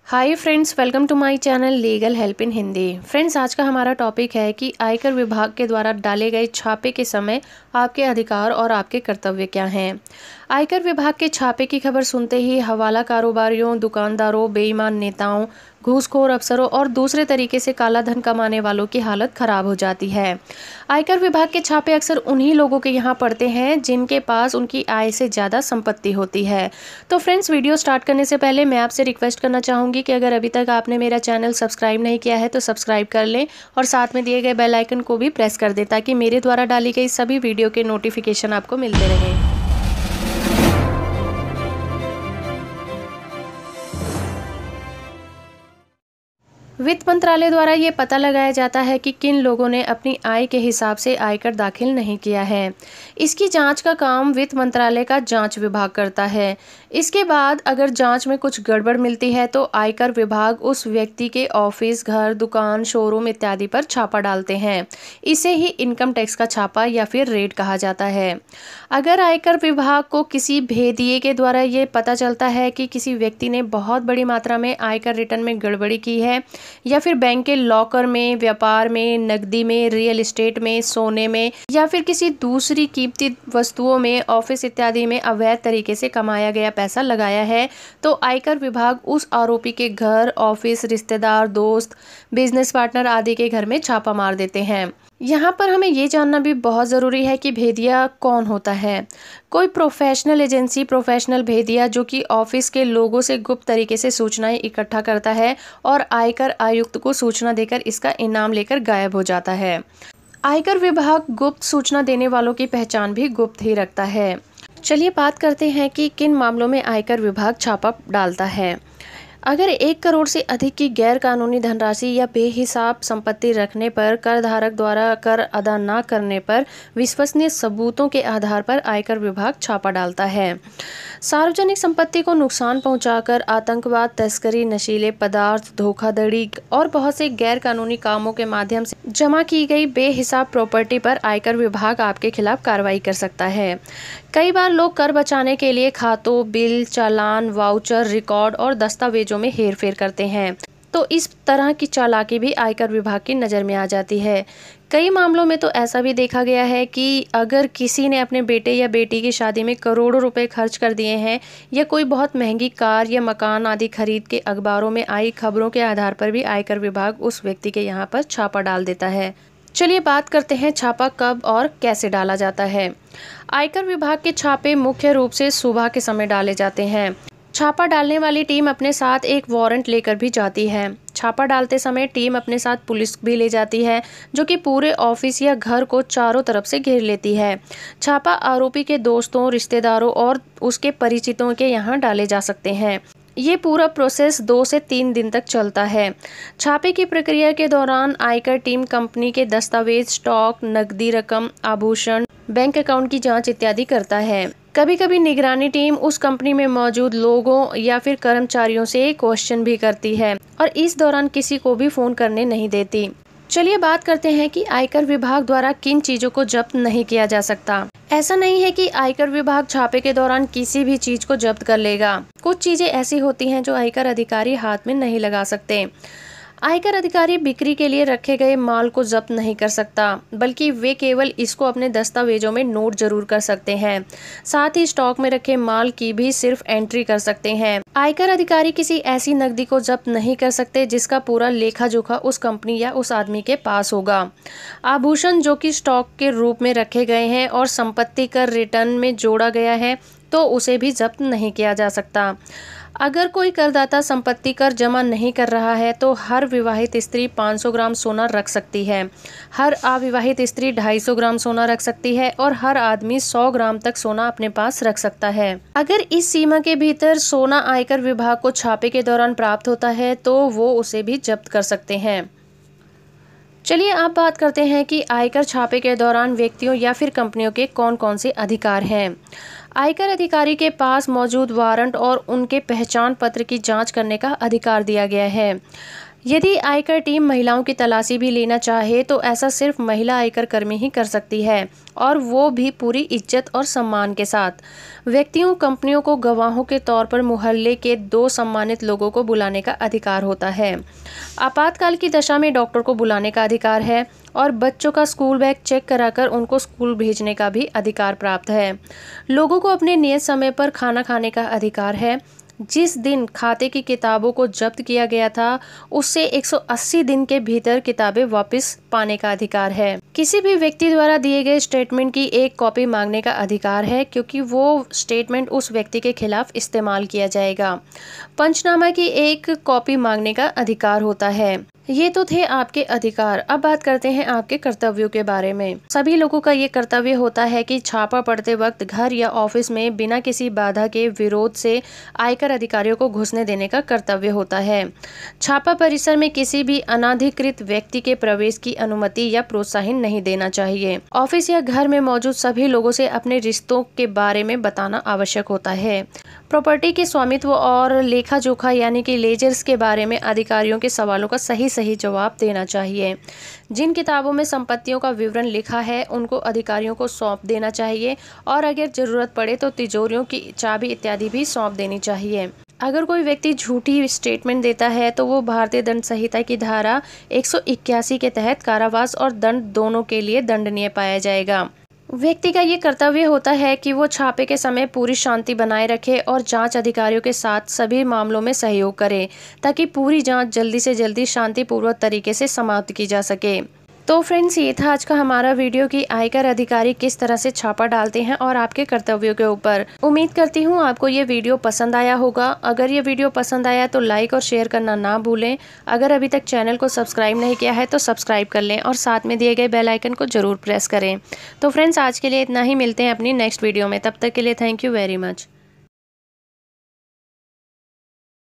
Hi friends, welcome to my channel legal help in Hindi. Friends, आज का हमारा topic है कि आयकर विभाग के द्वारा डाले गए छापे के समय आपके अधिकार और आपके कर्तव्य क्या हैं। आयकर विभाग के छापे की खबर सुनते ही हवाला कारोबारियों, दुकानदारों, बेईमान नेताओं, घूसखोर अफसरों और दूसरे तरीके से काला धन कमाने वालों की हालत खराब हो जाती है। आयकर विभाग के छापे अक्सर उन्हीं लोगों के यहाँ पड़ते हैं जिनके पास उनकी आय से ज़्यादा संपत्ति होती है। तो फ्रेंड्स, वीडियो स्टार्ट करने से पहले मैं आपसे रिक्वेस्ट करना चाहूँगी कि अगर अभी तक आपने मेरा चैनल सब्सक्राइब नहीं किया है तो सब्सक्राइब कर लें और साथ में दिए गए बेल आइकन को भी प्रेस कर दें ताकि मेरे द्वारा डाली गई सभी वीडियो के नोटिफिकेशन आपको मिलते रहें। वित्त मंत्रालय द्वारा ये पता लगाया जाता है कि किन लोगों ने अपनी आय के हिसाब से आयकर दाखिल नहीं किया है। इसकी जांच का काम वित्त मंत्रालय का जांच विभाग करता है। इसके बाद अगर जांच में कुछ गड़बड़ मिलती है तो आयकर विभाग उस व्यक्ति के ऑफिस, घर, दुकान, शोरूम इत्यादि पर छापा डालते हैं। इसे ही इनकम टैक्स का छापा या फिर रेड कहा जाता है। अगर आयकर विभाग को किसी भेदिए के द्वारा ये पता चलता है कि किसी व्यक्ति ने बहुत बड़ी मात्रा में आयकर रिटर्न में गड़बड़ी की है या फिर बैंक के लॉकर में, व्यापार में, नकदी में, रियल एस्टेट में, सोने में या फिर किसी दूसरी कीमती वस्तुओं में, ऑफिस इत्यादि में अवैध तरीके से कमाया गया पैसा लगाया है, तो आयकर विभाग उस आरोपी के घर, ऑफिस, रिश्तेदार, दोस्त, बिजनेस पार्टनर आदि के घर में छापा मार देते हैं। यहाँ पर हमें ये जानना भी बहुत ज़रूरी है कि भेदिया कौन होता है। कोई प्रोफेशनल एजेंसी, प्रोफेशनल भेदिया जो कि ऑफिस के लोगों से गुप्त तरीके से सूचनाएं इकट्ठा करता है और आयकर आयुक्त को सूचना देकर इसका इनाम लेकर गायब हो जाता है। आयकर विभाग गुप्त सूचना देने वालों की पहचान भी गुप्त ही रखता है। चलिए बात करते हैं कि किन मामलों में आयकर विभाग छापा डालता है। अगर 1 करोड़ से अधिक की गैर कानूनी धनराशि या बेहिसाब संपत्ति रखने पर, कर धारक द्वारा कर अदा न करने पर विश्वसनीय सबूतों के आधार पर आयकर विभाग छापा डालता है। सार्वजनिक संपत्ति को नुकसान पहुंचाकर आतंकवाद, तस्करी, नशीले पदार्थ, धोखाधड़ी और बहुत से गैर कानूनी कामों के माध्यम से जमा की गई बेहिसाब प्रॉपर्टी पर आयकर विभाग आपके खिलाफ कार्रवाई कर सकता है। कई बार लोग कर बचाने के लिए खातों, बिल, चालान, वाउचर, रिकॉर्ड और दस्तावेजों में हेरफेर करते हैं, तो इस तरह की चालाकी भी आयकर विभाग की नज़र में आ जाती है। कई मामलों में तो ऐसा भी देखा गया है कि अगर किसी ने अपने बेटे या बेटी की शादी में करोड़ों रुपए खर्च कर दिए हैं या कोई बहुत महंगी कार या मकान आदि खरीद के अखबारों में आई खबरों के आधार पर भी आयकर विभाग उस व्यक्ति के यहाँ पर छापा डाल देता है। चलिए बात करते हैं छापा कब और कैसे डाला जाता है। आयकर विभाग के छापे मुख्य रूप से सुबह के समय डाले जाते हैं। छापा डालने वाली टीम अपने साथ एक वारंट लेकर भी जाती है। छापा डालते समय टीम अपने साथ पुलिस भी ले जाती है जो कि पूरे ऑफिस या घर को चारों तरफ से घेर लेती है। छापा आरोपी के दोस्तों, रिश्तेदारों और उसके परिचितों के यहाँ डाले जा सकते हैं। ये पूरा प्रोसेस 2 से 3 दिन तक चलता है। छापे की प्रक्रिया के दौरान आयकर टीम कंपनी के दस्तावेज, स्टॉक, नकदी रकम, आभूषण, बैंक अकाउंट की जांच इत्यादि करता है। कभी कभी निगरानी टीम उस कंपनी में मौजूद लोगों या फिर कर्मचारियों से क्वेश्चन भी करती है और इस दौरान किसी को भी फोन करने नहीं देती। चलिए बात करते हैं कि आयकर विभाग द्वारा किन चीजों को जब्त नहीं किया जा सकता। ऐसा नहीं है कि आयकर विभाग छापे के दौरान किसी भी चीज को जब्त कर लेगा। कुछ चीजें ऐसी होती हैं जो आयकर अधिकारी हाथ में नहीं लगा सकते। आयकर अधिकारी बिक्री के लिए रखे गए माल को जब्त नहीं कर सकता, बल्कि वे केवल इसको अपने दस्तावेजों में नोट जरूर कर सकते हैं। साथ ही स्टॉक में रखे माल की भी सिर्फ एंट्री कर सकते हैं। आयकर अधिकारी किसी ऐसी नकदी को जब्त नहीं कर सकते जिसका पूरा लेखा जोखा उस कंपनी या उस आदमी के पास होगा। आभूषण जो कि स्टॉक के रूप में रखे गए हैं और संपत्ति कर रिटर्न में जोड़ा गया है तो उसे भी जब्त नहीं किया जा सकता। अगर कोई करदाता संपत्ति कर जमा नहीं कर रहा है तो हर विवाहित स्त्री 500 ग्राम सोना रख सकती है, हर अविवाहित स्त्री 250 ग्राम सोना रख सकती है और हर आदमी 100 ग्राम तक सोना अपने पास रख सकता है। अगर इस सीमा के भीतर सोना आयकर विभाग को छापे के दौरान प्राप्त होता है तो वो उसे भी जब्त कर सकते हैं। चलिए अब बात करते हैं कि आयकर छापे के दौरान व्यक्तियों या फिर कंपनियों के कौन कौन से अधिकार हैं। आयकर अधिकारी के पास मौजूद वारंट और उनके पहचान पत्र की जांच करने का अधिकार दिया गया है। यदि आयकर टीम महिलाओं की तलाशी भी लेना चाहे तो ऐसा सिर्फ महिला आयकर कर्मी ही कर सकती है, और वो भी पूरी इज्जत और सम्मान के साथ। व्यक्तियों कंपनियों को गवाहों के तौर पर मोहल्ले के 2 सम्मानित लोगों को बुलाने का अधिकार होता है। आपातकाल की दशा में डॉक्टर को बुलाने का अधिकार है, और बच्चों का स्कूल बैग चेक कराकर उनको स्कूल भेजने का भी अधिकार प्राप्त है। लोगों को अपने नियत समय पर खाना खाने का अधिकार है। जिस दिन खाते की किताबों को जब्त किया गया था उससे 180 दिन के भीतर किताबें वापस पाने का अधिकार है। किसी भी व्यक्ति द्वारा दिए गए स्टेटमेंट की एक कॉपी मांगने का अधिकार है, क्योंकि वो स्टेटमेंट उस व्यक्ति के खिलाफ इस्तेमाल किया जाएगा। पंचनामा की एक कॉपी मांगने का अधिकार होता है। ये तो थे आपके अधिकार। अब बात करते हैं आपके कर्तव्यों के बारे में। सभी लोगों का ये कर्तव्य होता है कि छापा पड़ते वक्त घर या ऑफिस में बिना किसी बाधा के विरोध से आयकर अधिकारियों को घुसने देने का कर्तव्य होता है। छापा परिसर में किसी भी अनाधिकृत व्यक्ति के प्रवेश की अनुमति या प्रोत्साहन नहीं देना चाहिए। ऑफिस या घर में मौजूद सभी लोगों से अपने रिश्तों के बारे में बताना आवश्यक होता है। प्रॉपर्टी के स्वामित्व और लेखा जोखा यानी कि लेजर्स के बारे में अधिकारियों के सवालों का सही जवाब देना चाहिए। जिन किताबों में संपत्तियों का विवरण लिखा है उनको अधिकारियों को सौंप देना चाहिए, और अगर जरूरत पड़े तो तिजोरियों की चाबी इत्यादि भी सौंप देनी चाहिए। अगर कोई व्यक्ति झूठी स्टेटमेंट देता है तो वो भारतीय दंड संहिता की धारा 181 के तहत कारावास और दंड दोनों के लिए दंडनीय पाया जाएगा। व्यक्ति का ये कर्तव्य होता है कि वो छापे के समय पूरी शांति बनाए रखे और जांच अधिकारियों के साथ सभी मामलों में सहयोग करे, ताकि पूरी जांच जल्दी से जल्दी शांतिपूर्वक तरीके से समाप्त की जा सके। तो फ्रेंड्स, ये था आज का हमारा वीडियो कि आयकर अधिकारी किस तरह से छापा डालते हैं और आपके कर्तव्यों के ऊपर। उम्मीद करती हूँ आपको ये वीडियो पसंद आया होगा। अगर ये वीडियो पसंद आया तो लाइक और शेयर करना ना भूलें। अगर अभी तक चैनल को सब्सक्राइब नहीं किया है तो सब्सक्राइब कर लें, और साथ में दिए गए बेल आइकन को जरूर प्रेस करें। तो फ्रेंड्स, आज के लिए इतना ही। मिलते हैं अपनी नेक्स्ट वीडियो में। तब तक के लिए थैंक यू वेरी मच।